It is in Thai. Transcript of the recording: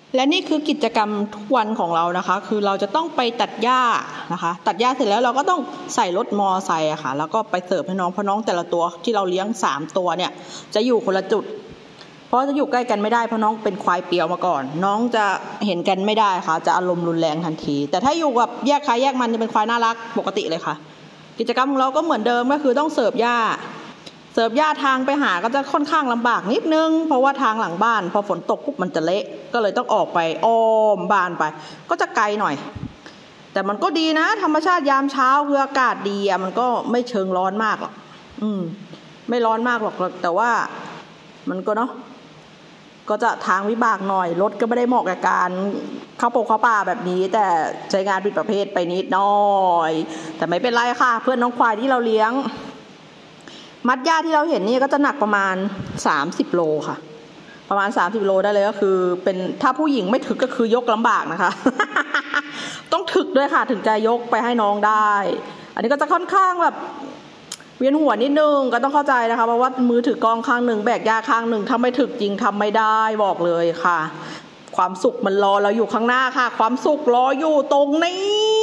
และนี่คือกิจกรรมทุกวันของเรานะคะคือเราจะต้องไปตัดหญ้านะคะตัดหญ้าเสร็จแล้วเราก็ต้องใส่รถมอไซค์ค่ะแล้วก็ไปเสิร์ฟให้น้องเพราะน้องแต่ละตัวที่เราเลี้ยง3ตัวเนี่ยจะอยู่คนละจุดเพราะจะอยู่ใกล้กันไม่ได้เพราะน้องเป็นควายเปียวมาก่อนน้องจะเห็นกันไม่ได้ค่ะจะอารมณ์รุนแรงทันทีแต่ถ้าอยู่กับแยกใครแยกมันจะเป็นควายน่ารักปกติเลยค่ะกิจกรรมของเราก็เหมือนเดิมก็คือต้องเสิร์ฟหญ้าทางไปหาก็จะค่อนข้างลำบากนิดนึงเพราะว่าทางหลังบ้านพอฝนตกปุ๊บมันจะเละก็เลยต้องออกไปอ้อมบ้านไปก็จะไกลหน่อยแต่มันก็ดีนะธรรมชาติยามเช้าคืออากาศดีมันก็ไม่เชิงร้อนมากหรอกไม่ร้อนมากหรอกแต่ว่ามันก็เนาะก็จะทางวิบากหน่อยรถก็ไม่ได้เหมาะกับการเข้าป่าแบบนี้แต่ใช้งานผิดประเภทไปนิดหน่อยแต่ไม่เป็นไรค่ะเพื่อนน้องควายที่เราเลี้ยงมัดหญ้าที่เราเห็นนี่ก็จะหนักประมาณ30 โลค่ะประมาณ30 โลได้เลยก็คือเป็นถ้าผู้หญิงไม่ถึกก็คือยกลำบากนะคะ ต้องถึกด้วยค่ะถึงจะยกไปให้น้องได้อันนี้ก็จะค่อนข้างแบบเวียนหัวนิดนึงก็ต้องเข้าใจนะคะเพราะว่ามือถือกองข้างหนึ่งแบกหญ้าข้างหนึ่งถ้าไม่ถึกจริงทำไม่ได้บอกเลยค่ะความสุขมันรอเราอยู่ข้างหน้าค่ะความสุขรออยู่ตรงนี้